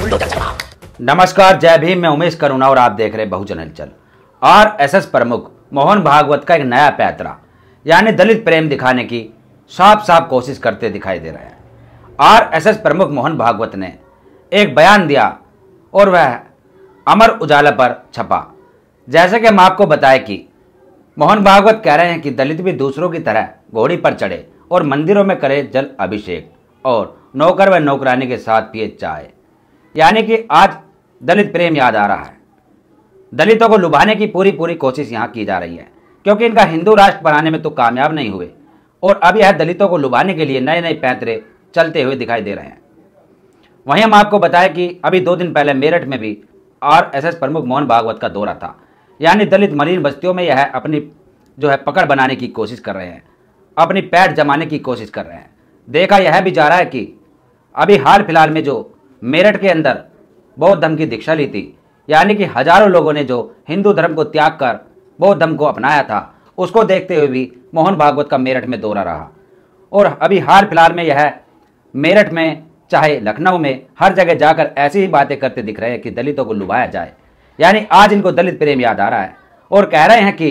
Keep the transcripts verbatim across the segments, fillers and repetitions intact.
नमस्कार, जय भीम। मैं उमेश करुणा और आप देख रहे बहुजन हलचल। आरएसएस प्रमुख मोहन भागवत का एक नया पैंतरा यानी दलित प्रेम दिखाने की साफ साफ कोशिश करते दिखाई दे रहे हैं। आरएसएस प्रमुख मोहन भागवत ने एक बयान दिया और वह अमर उजाला पर छपा। जैसे कि हम आपको बताएं कि मोहन भागवत कह रहे हैं कि दलित भी दूसरों की तरह घोड़ी पर चढ़े और मंदिरों में करे जल अभिषेक और नौकर व नौकरानी के साथ पिए चाय। यानी कि आज दलित प्रेम याद आ रहा है। दलितों को लुभाने की पूरी पूरी कोशिश यहाँ की जा रही है, क्योंकि इनका हिंदू राष्ट्र बनाने में तो कामयाब नहीं हुए और अब यह दलितों को लुभाने के लिए नए नए पैंतरे चलते हुए दिखाई दे रहे हैं। वहीं हम आपको बताएं कि अभी दो दिन पहले मेरठ में भी आरएसएस प्रमुख मोहन भागवत का दौरा था। यानी दलित मलिन बस्तियों में यह अपनी जो है पकड़ बनाने की कोशिश कर रहे हैं, अपनी पैठ जमाने की कोशिश कर रहे हैं। देखा यह भी जा रहा है कि अभी हाल फिलहाल में जो मेरठ के अंदर बौद्ध धर्म की दीक्षा ली थी, यानी कि हजारों लोगों ने जो हिंदू धर्म को त्याग कर बौद्ध धर्म को अपनाया था, उसको देखते हुए भी मोहन भागवत का मेरठ में दौरा रहा। और अभी हाल फिलहाल में यह मेरठ में चाहे लखनऊ में हर जगह जाकर ऐसी ही बातें करते दिख रहे हैं कि दलितों को लुभाया जाए। यानी आज इनको दलित प्रेम याद आ रहा है और कह रहे हैं कि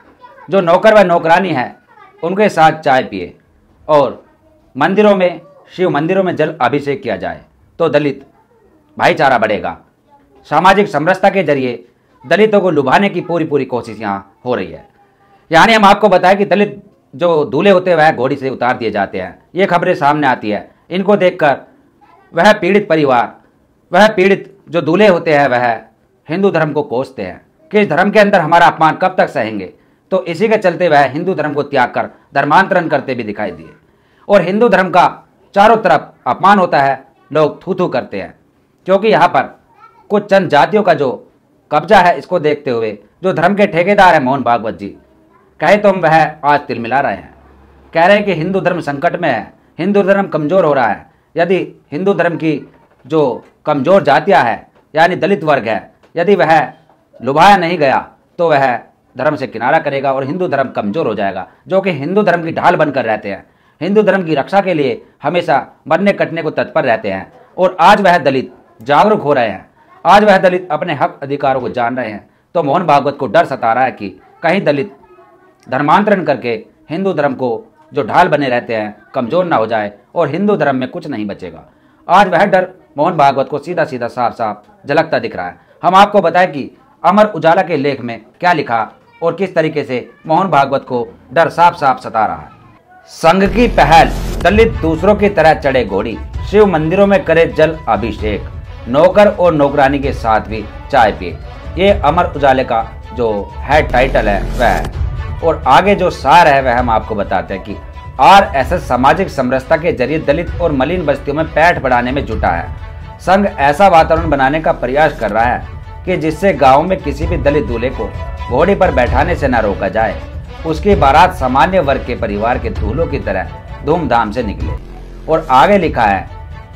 जो नौकर व नौकरानी है उनके साथ चाय पिए और मंदिरों में शिव मंदिरों में जल अभिषेक किया जाए तो दलित भाईचारा बढ़ेगा। सामाजिक समरसता के जरिए दलितों को लुभाने की पूरी पूरी कोशिश यहाँ हो रही है। यानी हम आपको बताएं कि दलित जो दूल्हे होते हैं वह घोड़ी से उतार दिए जाते हैं। ये खबरें सामने आती है। इनको देखकर वह पीड़ित परिवार, वह पीड़ित जो दूल्हे होते हैं वह हिंदू धर्म को कोसते हैं कि इस धर्म के अंदर हमारा अपमान कब तक सहेंगे। तो इसी के चलते वह हिंदू धर्म को त्याग कर धर्मांतरण करते भी दिखाई दिए और हिंदू धर्म का चारों तरफ अपमान होता है, लोग थू थू करते हैं। क्योंकि यहाँ पर कुछ चंद जातियों का जो कब्जा है, इसको देखते हुए जो धर्म के ठेकेदार हैं मोहन भागवत जी, कहे तो हम वह आज तिल मिला रहे हैं। कह रहे हैं कि हिंदू धर्म संकट में है, हिंदू धर्म कमज़ोर हो रहा है। यदि हिंदू धर्म की जो कमज़ोर जातियाँ हैं यानी दलित वर्ग है, यदि वह लुभाया नहीं गया तो वह धर्म से किनारा करेगा और हिंदू धर्म कमज़ोर हो जाएगा, जो कि हिंदू धर्म की ढाल बनकर रहते हैं, हिंदू धर्म की रक्षा के लिए हमेशा मरने कटने को तत्पर रहते हैं। और आज वह दलित जागरूक हो रहे हैं, आज वह दलित अपने हक अधिकारों को जान रहे हैं। तो मोहन भागवत को डर सता रहा है कि कहीं दलित धर्मांतरण करके हिंदू धर्म को जो ढाल बने रहते हैं कमज़ोर ना हो जाए और हिंदू धर्म में कुछ नहीं बचेगा। आज वह डर मोहन भागवत को सीधा सीधा साफ साफ झलकता दिख रहा है। हम आपको बताएं कि अमर उजाला के लेख में क्या लिखा और किस तरीके से मोहन भागवत को डर साफ साफ सता रहा है। संघ की पहल, दलित दूसरों की तरह चढ़े घोड़ी, शिव मंदिरों में करे जल अभिषेक, नौकर और नौकरानी के साथ भी चाय पिए। ये अमर उजाले का जो हेड टाइटल है वह है। और आगे जो सार है वह हम आपको बताते हैं कि आरएसएस सामाजिक समरसता के जरिए दलित और मलिन बस्तियों में पैठ बढ़ाने में जुटा है। संघ ऐसा वातावरण बनाने का प्रयास कर रहा है कि जिससे गाँव में किसी भी दलित दूल्हे को घोड़ी पर बैठाने से न रोका जाए, उसकी बारात सामान्य वर्ग के परिवार के दूल्हों की तरह धूमधाम से निकले। और आगे लिखा है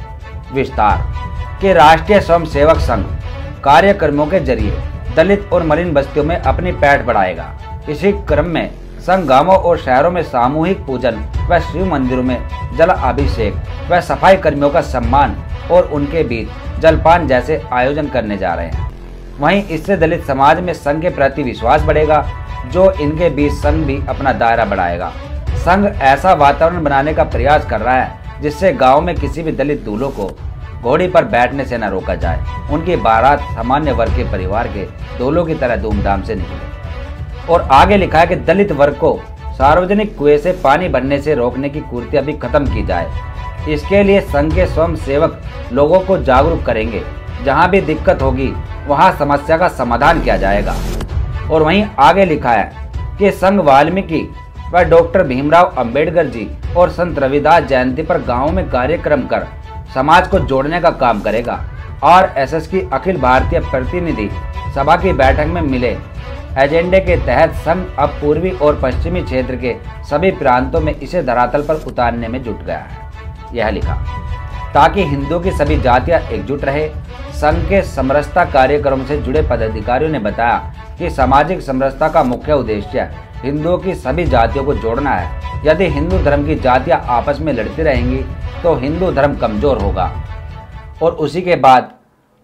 विस्तार कि राष्ट्रीय स्वयंसेवक संघ कार्यक्रमों के जरिए दलित और मलिन बस्तियों में अपनी पैठ बढ़ाएगा। इसी क्रम में संघ गांवों और शहरों में सामूहिक पूजन व शिव मंदिरों में जल अभिषेक व सफाई कर्मियों का सम्मान और उनके बीच जलपान जैसे आयोजन करने जा रहे हैं। वहीं इससे दलित समाज में संघ के प्रति विश्वास बढ़ेगा, जो इनके बीच संघ भी अपना दायरा बढ़ाएगा। संघ ऐसा वातावरण बनाने का प्रयास कर रहा है जिससे गांव में किसी भी दलित दूल्हों को घोड़ी पर बैठने से न रोका जाए, उनकी बारात सामान्य वर्ग के परिवार के दूल्हों की तरह धूमधाम से निकले। और आगे लिखा है कि दलित वर्ग को सार्वजनिक कुएं से पानी भरने से रोकने की कुरीति अभी खत्म की जाए। इसके लिए संघ के स्वयं सेवक लोगों को जागरूक करेंगे। जहाँ भी दिक्कत होगी वहाँ समस्या का समाधान किया जाएगा। और वहीं आगे लिखा है कि संघ वाल्मीकि व डॉक्टर भीमराव अंबेडकर जी और संत रविदास जयंती पर गाँवों में कार्यक्रम कर समाज को जोड़ने का काम करेगा। आरएसएस की अखिल भारतीय प्रतिनिधि सभा की बैठक में मिले एजेंडे के तहत संघ अब पूर्वी और पश्चिमी क्षेत्र के सभी प्रांतों में इसे धरातल पर उतारने में जुट गया है। यह लिखा ताकि हिंदुओं की सभी जातियां एकजुट रहे। संघ के समरसता कार्यक्रम से जुड़े पदाधिकारियों ने बताया कि सामाजिक समरसता का मुख्य उद्देश्य हिंदुओं की सभी जातियों को जोड़ना है। यदि हिंदू धर्म की जातियां आपस में लड़ती रहेंगी तो हिंदू धर्म कमजोर होगा। और उसी के बाद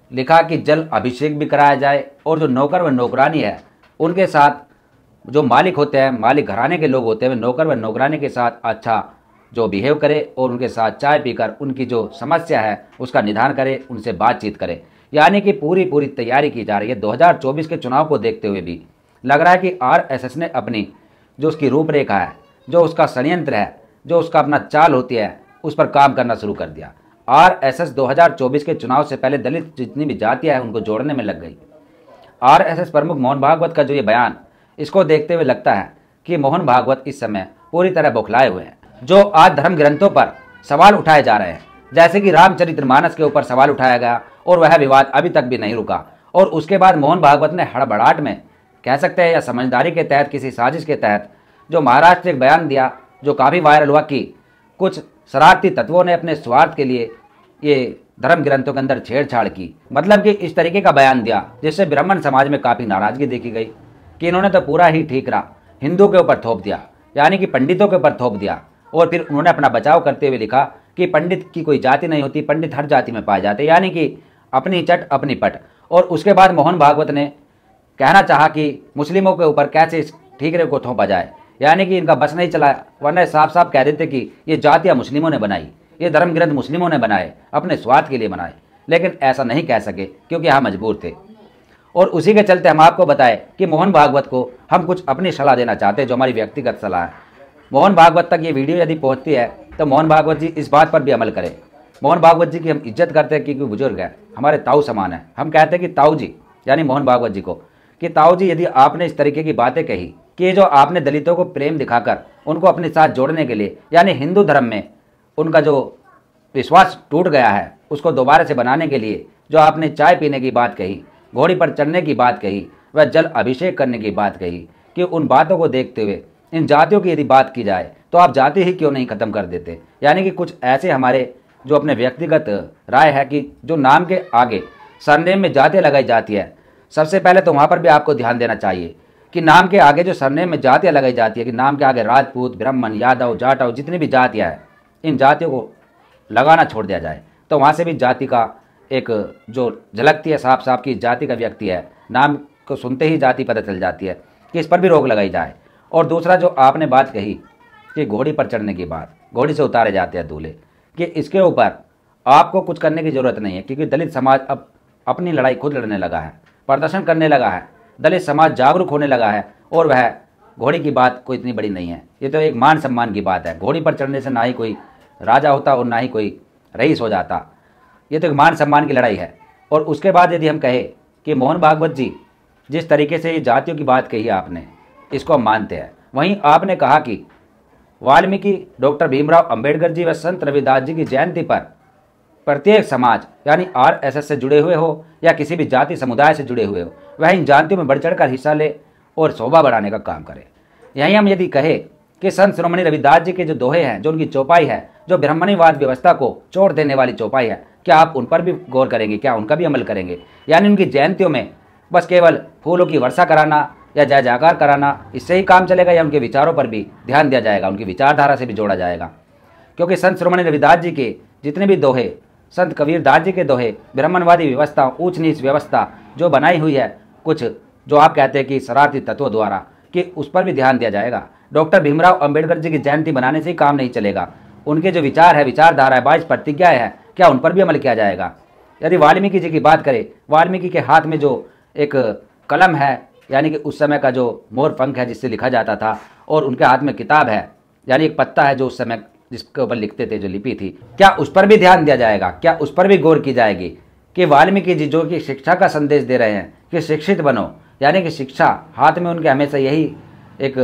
लिखा कि जल अभिषेक भी कराया जाए और जो नौकर व नौकरानी है उनके साथ जो मालिक होते हैं, मालिक घराने के लोग होते हैं, वे नौकर व नौकरानी के साथ अच्छा जो बिहेव करे और उनके साथ चाय पीकर उनकी जो समस्या है उसका निदान करे, उनसे बातचीत करे। यानी कि पूरी पूरी तैयारी की जा रही है। दो हज़ार चौबीस के चुनाव को देखते हुए भी लग रहा है कि आरएसएस ने अपनी जो उसकी रूपरेखा है, जो उसका षड्यंत्र है, जो उसका अपना चाल होती है, उस पर काम करना शुरू कर दिया। आरएसएस दो हज़ार चौबीस के चुनाव से पहले दलित जितनी भी जातियाँ हैं उनको जोड़ने में लग गई। आरएसएस प्रमुख मोहन भागवत का जो ये बयान, इसको देखते हुए लगता है कि मोहन भागवत इस समय पूरी तरह बौखलाए हुए हैं। जो आज धर्म ग्रंथों पर सवाल उठाए जा रहे हैं, जैसे कि रामचरितमानस के ऊपर सवाल उठाया गया और वह विवाद अभी तक भी नहीं रुका, और उसके बाद मोहन भागवत ने हड़बड़ाहट में कह सकते हैं या समझदारी के तहत, किसी साजिश के तहत जो महाराष्ट्र एक बयान दिया जो काफ़ी वायरल हुआ कि कुछ शरारती तत्वों ने अपने स्वार्थ के लिए ये धर्म ग्रंथों के अंदर छेड़छाड़ की। मतलब कि इस तरीके का बयान दिया जिससे ब्राह्मण समाज में काफ़ी नाराज़गी देखी गई कि इन्होंने तो पूरा ही ठीकरा हिंदू के ऊपर थोप दिया, यानी कि पंडितों के ऊपर थोप दिया। और फिर उन्होंने अपना बचाव करते हुए लिखा कि पंडित की कोई जाति नहीं होती, पंडित हर जाति में पाए जाते, यानी कि अपनी चट अपनी पट। और उसके बाद मोहन भागवत ने कहना चाहा कि मुस्लिमों के ऊपर कैसे इस ठीकरे को थोपा जाए, यानी कि इनका बस नहीं चला, वरना साफ साफ कह देते कि ये जातियाँ मुस्लिमों ने बनाई, ये धर्म ग्रंथ मुस्लिमों ने बनाए, अपने स्वार्थ के लिए बनाए। लेकिन ऐसा नहीं कह सके क्योंकि हम मजबूर थे। और उसी के चलते हम आपको बताएं कि मोहन भागवत को हम कुछ अपनी सलाह देना चाहते हैं, जो हमारी व्यक्तिगत सलाह है। मोहन भागवत तक ये वीडियो यदि पहुंचती है तो मोहन भागवत जी इस बात पर भी अमल करें। मोहन भागवत जी की हम इज्जत करते हैं क्योंकि बुजुर्ग हैं, हमारे ताऊ समान है। हम कहते हैं कि ताऊ जी, यानी मोहन भागवत जी को, कि ताऊ जी यदि आपने इस तरीके की बातें कही कि जो आपने दलितों को प्रेम दिखाकर उनको अपने साथ जोड़ने के लिए, यानी हिंदू धर्म में उनका जो विश्वास टूट गया है उसको दोबारा से बनाने के लिए जो आपने चाय पीने की बात कही, घोड़ी पर चढ़ने की बात कही, वह जल अभिषेक करने की बात कही, कि उन बातों को देखते हुए इन जातियों की यदि बात की जाए तो आप जाति ही क्यों नहीं ख़त्म कर देते। यानी कि कुछ ऐसे हमारे जो अपने व्यक्तिगत राय है कि जो नाम के आगे सरनेम में जातियाँ लगाई जाती है, सबसे पहले तो वहाँ पर भी आपको ध्यान देना चाहिए कि नाम के आगे जो सरनेम में जातियाँ लगाई जाती है, कि नाम के आगे राजपूत, ब्राह्मण, यादव, जाटव, जितनी भी जातियाँ हैं, इन जातियों को लगाना छोड़ दिया जाए तो वहाँ से भी जाति का एक जो झलकती है साफ साफ की जाति का व्यक्ति है, नाम को सुनते ही जाति पता चल जाती है, कि इस पर भी रोक लगाई जाए। और दूसरा जो आपने बात कही कि घोड़ी पर चढ़ने की बात, घोड़ी से उतारे जाते हैं दूल्हे, कि इसके ऊपर आपको कुछ करने की ज़रूरत नहीं है, क्योंकि दलित समाज अब अपनी लड़ाई खुद लड़ने लगा है, प्रदर्शन करने लगा है, दलित समाज जागरूक होने लगा है। और वह घोड़ी की बात कोई इतनी बड़ी नहीं है, ये तो एक मान सम्मान की बात है। घोड़ी पर चढ़ने से ना ही कोई राजा होता और ना ही कोई रईस हो जाता, ये तो एक मान सम्मान की लड़ाई है। और उसके बाद यदि हम कहें कि मोहन भागवत जी जिस तरीके से ये जातियों की बात कही आपने, इसको हम मानते हैं। वहीं आपने कहा कि वाल्मीकि, डॉक्टर भीमराव अंबेडकर जी व संत रविदास जी की जयंती पर प्रत्येक समाज, यानी आरएसएस से जुड़े हुए हो या किसी भी जाति समुदाय से जुड़े हुए हो, वह इन जयंतियों में बढ़ चढ़कर हिस्सा ले और शोभा बढ़ाने का काम करे। यहीं हम यदि कहें कि संत श्रोमणी रविदास जी के जो दोहे हैं, जो उनकी चौपाई है, जो ब्राह्मणीवाद व्यवस्था को चोट देने वाली चौपाई है, क्या आप उन पर भी गौर करेंगे, क्या उनका भी अमल करेंगे? यानी उनकी जयंतियों में बस केवल फूलों की वर्षा कराना या जय जयकार कराना, इससे ही काम चलेगा, या उनके विचारों पर भी ध्यान दिया जाएगा, उनकी विचारधारा से भी जोड़ा जाएगा? क्योंकि संत श्रोमणी रविदास जी के जितने भी दोहे, संत कबीरदास जी के दोहे, ब्राह्मणवादी व्यवस्था, ऊंच नीच व्यवस्था जो बनाई हुई है कुछ जो आप कहते हैं कि शरारती तत्वों द्वारा, कि उस पर भी ध्यान दिया जाएगा। डॉक्टर भीमराव अंबेडकर जी की जयंती बनाने से ही काम नहीं चलेगा, उनके जो विचार है, विचारधारा है, बाईस प्रतिज्ञाएँ हैं, क्या उन पर भी अमल किया जाएगा? यदि वाल्मीकि जी की बात करें, वाल्मीकि के हाथ में जो एक कलम है, यानी कि उस समय का जो मोर पंख है जिससे लिखा जाता था, और उनके हाथ में किताब है, यानी एक पत्ता है जो उस समय जिसके ऊपर लिखते थे, जो लिपि थी, क्या उस पर भी ध्यान दिया जाएगा? क्या उस पर भी गौर की जाएगी कि वाल्मीकि जी जो कि शिक्षा का संदेश दे रहे हैं कि शिक्षित बनो, यानी कि शिक्षा हाथ में उनके हमेशा यही एक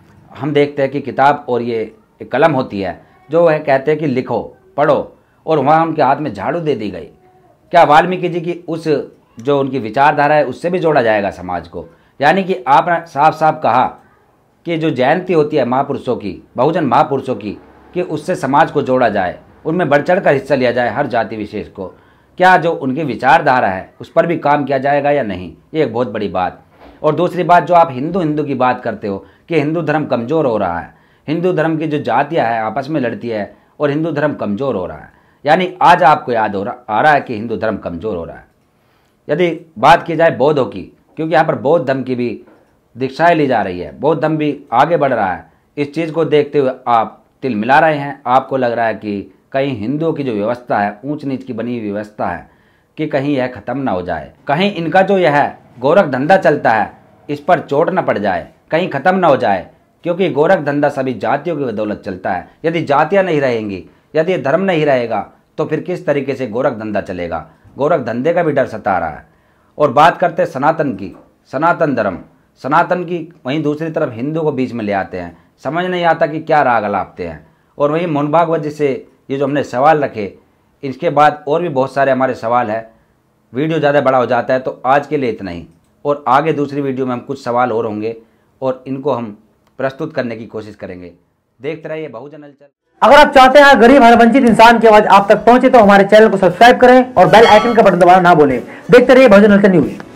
हम देखते हैं कि किताब और ये एक कलम होती है, जो वह कहते हैं कि लिखो पढ़ो, और वहाँ उनके हाथ में झाड़ू दे दी गई। क्या वाल्मीकि जी की उस जो उनकी विचारधारा है उससे भी जोड़ा जाएगा समाज को? यानी कि आपने साफ साफ कहा कि जो जयंती होती है महापुरुषों की, बहुजन महापुरुषों की, कि उससे समाज को जोड़ा जाए, उनमें बढ़ चढ़ कर हिस्सा लिया जाए हर जाति विशेष को। क्या जो उनकी विचारधारा है उस पर भी काम किया जाएगा या नहीं? ये एक बहुत बड़ी बात। और दूसरी बात, जो आप हिंदू हिंदू की बात करते हो कि हिंदू धर्म कमज़ोर हो रहा है, हिंदू धर्म की जो जातियाँ हैं आपस में लड़ती है और हिंदू धर्म कमज़ोर हो रहा है, यानी आज आपको याद हो रहा आ रहा है कि हिंदू धर्म कमज़ोर हो रहा है। यदि बात की जाए बौद्धों की, क्योंकि यहाँ पर बौद्ध धर्म की भी दीक्षाएं ली जा रही है, बौद्ध धर्म भी आगे बढ़ रहा है, इस चीज़ को देखते हुए आप तिल मिला रहे हैं। आपको लग रहा है कि कहीं हिंदुओं की जो व्यवस्था है, ऊंच नीच की बनी हुई व्यवस्था है, कि कहीं यह खत्म ना हो जाए, कहीं इनका जो यह गोरख धंधा चलता है इस पर चोट न पड़ जाए, कहीं खत्म ना हो जाए, क्योंकि गोरख धंधा सभी जातियों की बदौलत चलता है। यदि जातियाँ नहीं रहेंगी, यदि धर्म नहीं रहेगा, तो फिर किस तरीके से गोरख धंधा चलेगा। गोरख धंधे का भी डर सता रहा है। और बात करते हैं सनातन की, सनातन धर्म, सनातन की, वहीं दूसरी तरफ हिंदू को बीच में ले आते हैं, समझ नहीं आता कि क्या राग अलापते हैं। और वहीं मोहन भागवत जी से ये जो हमने सवाल रखे, इसके बाद और भी बहुत सारे हमारे सवाल हैं। वीडियो ज़्यादा बड़ा हो जाता है, तो आज के लिए इतना ही, और आगे दूसरी वीडियो में हम कुछ सवाल और होंगे और इनको हम प्रस्तुत करने की कोशिश करेंगे। देखते रहिए बहुजन हलचल। अगर आप चाहते हैं गरीब हर वंचित इंसान की आवाज आप तक पहुंचे तो हमारे चैनल को सब्सक्राइब करें और बेल आइकन का बटन दबाना ना भूलें। देखते रहिए बहुजन हलचल न्यूज।